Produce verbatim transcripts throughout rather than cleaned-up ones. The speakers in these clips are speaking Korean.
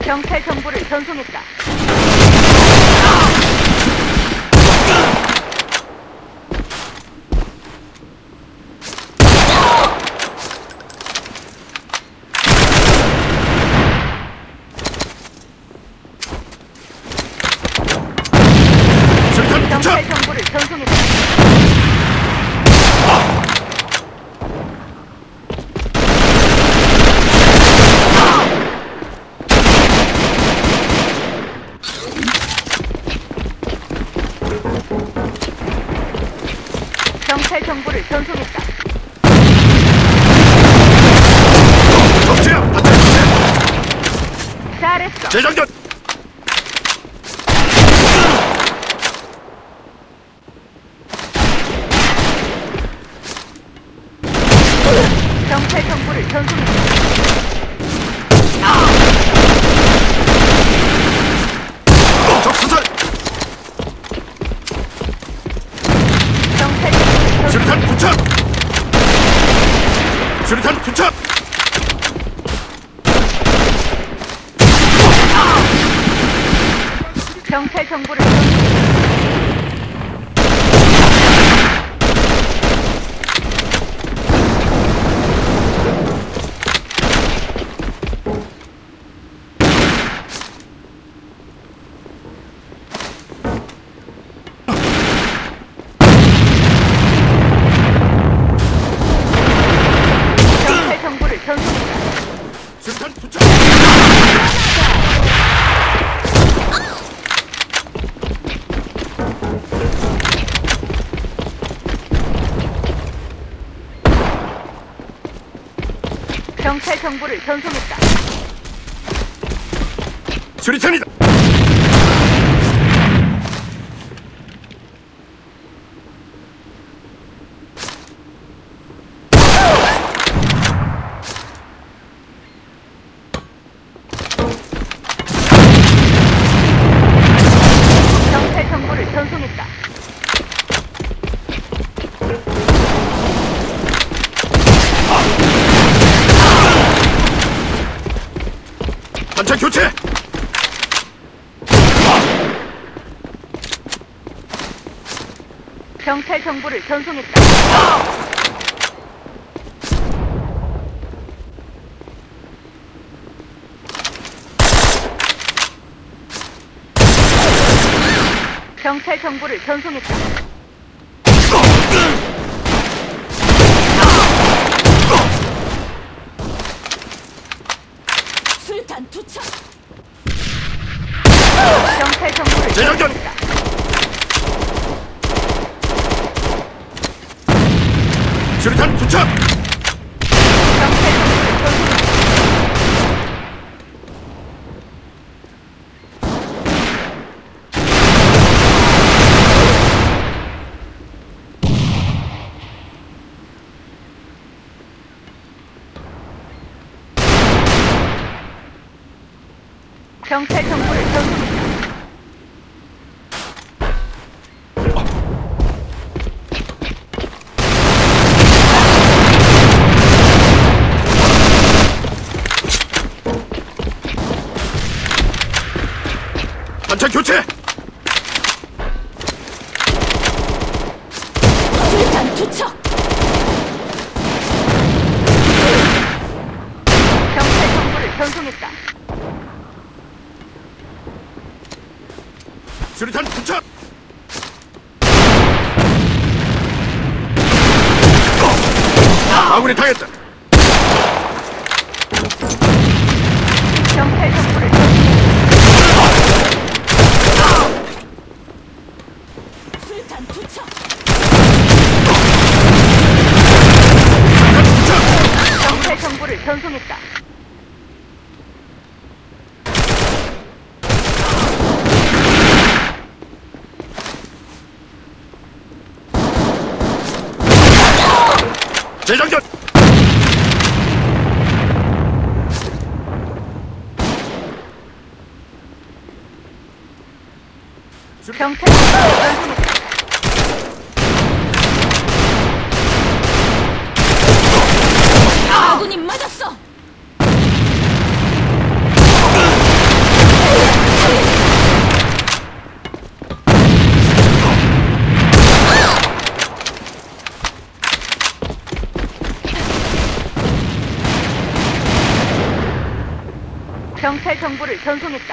경찰 정보를 전송했다. 경찰 정보를 전송했다. 경찰 정보를 전송했다. 적지야! 잘했어. 재장전! 경찰 정보를 전송했다. 적수살! 경찰 정보를 수류탄 전송했다. 투척! 수류탄 투척! 경찰 정보를 전송했다. 경찰 정보를 전송했다. 수류탄 투척! 경찰 정보를 전송했다. 수류탄이다! 경찰 정보를 전송했다. 단차 교체! 경찰 정보를 전송했다. 경찰 정보를 전송했다. 수류탄 투척. 경찰 정보를 재장전! 전송했다. 수류탄 투척! 경찰 정보를 전송했다. 경찰 정보를 전송했다. 단차 교체! 수류탄 투척. 경찰 정보를 전송했다. 수류탄 투척! 아군이 당했다! 경찰 정보를 전송했다. 수류탄 투척. 수류탄 투척! 경찰 정보를 전송했다. 재장전! 경찰 정보를 전송했다. 아군이 맞았어. 경찰 정보를 전송했다.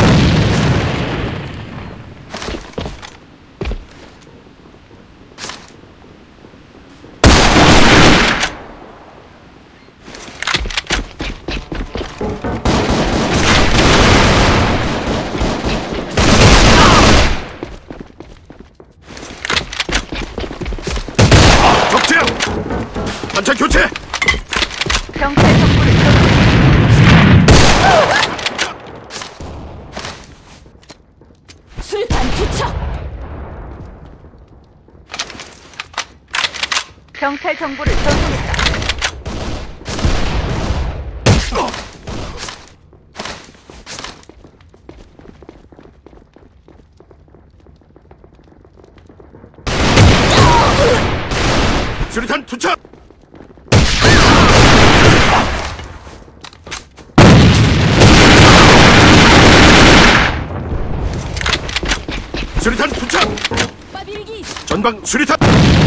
적재야! 단차 교체! 경찰 정보를 전송했다. 술탄 투척. 경찰 정보를 전송했다. 수류탄 투척! 수류탄 투척! 빠빌기. 전방 수류탄!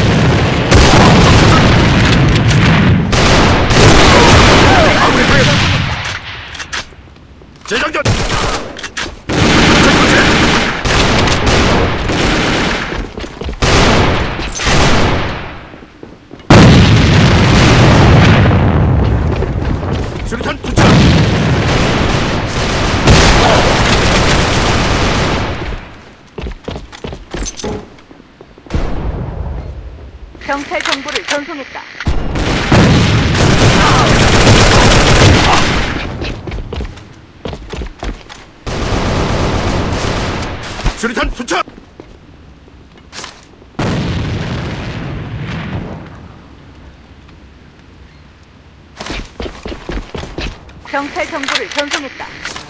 아군의 방해! 재장전! 단차 교체! 수류탄 투척! 경찰 정보를 전송했다. 수류탄 투척! 경찰 정보를 전송했다.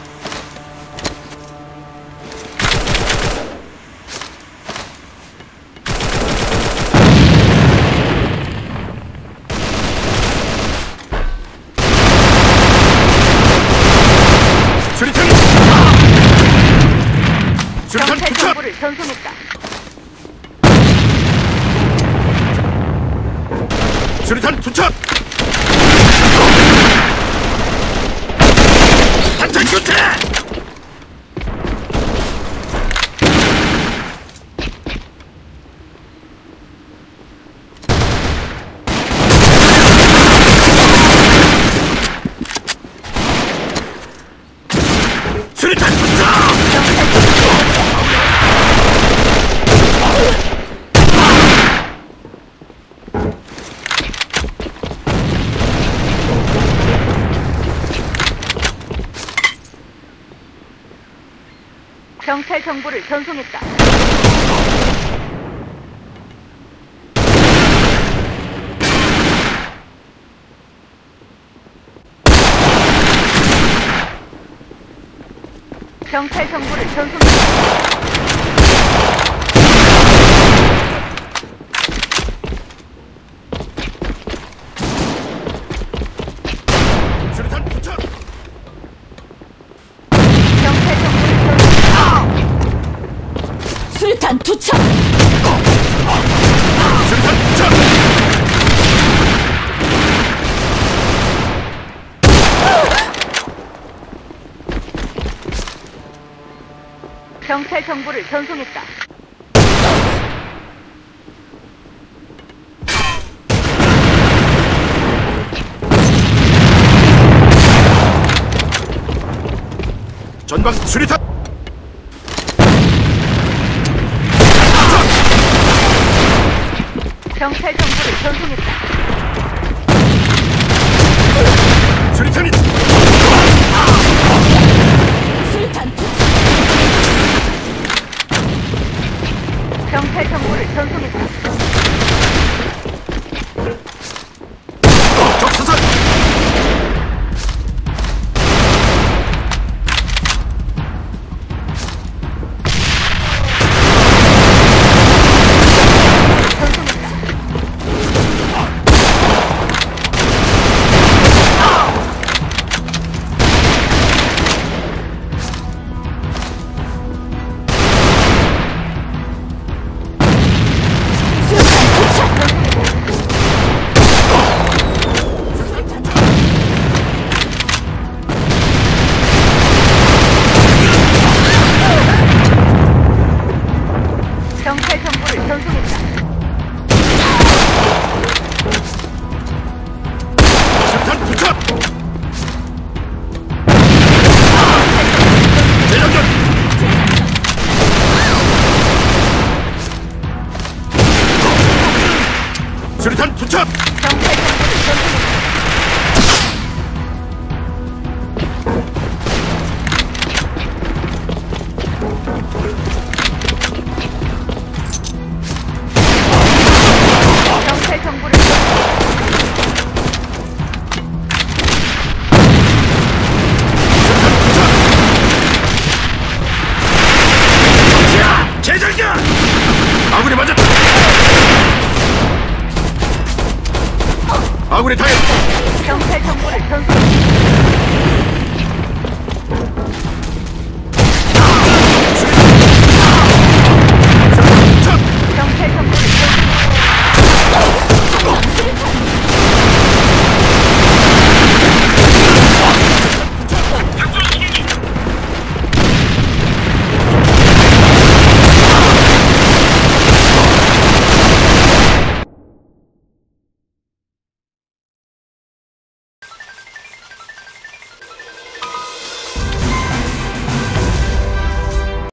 수류탄! 수류탄 경찰 투척! 정보를 전송했다. 수류탄 투척! 단차 교체! 수류탄 투척! 경찰 정보를 전송했다. 경찰 정보를 전송했다. 수류탄 투척! 경찰 정보를 전송했다. 술탄 투척. 수류탄 투척! 경찰 정보를 전송했다. 전방 수류탄! 경찰 정보를 전송했다. 수류탄이! 술탄 투척. 경찰 정보를 전송했다. 적사살! 전송했다. 수류탄 투척! 대장전! 수류탄 투척! 정찰 정보를 전송했다. 정찰 정보를 전송했다. 자, 재장전! 아군이 맞았다! 아군이 당했다! 정찰 정보를 전송했다.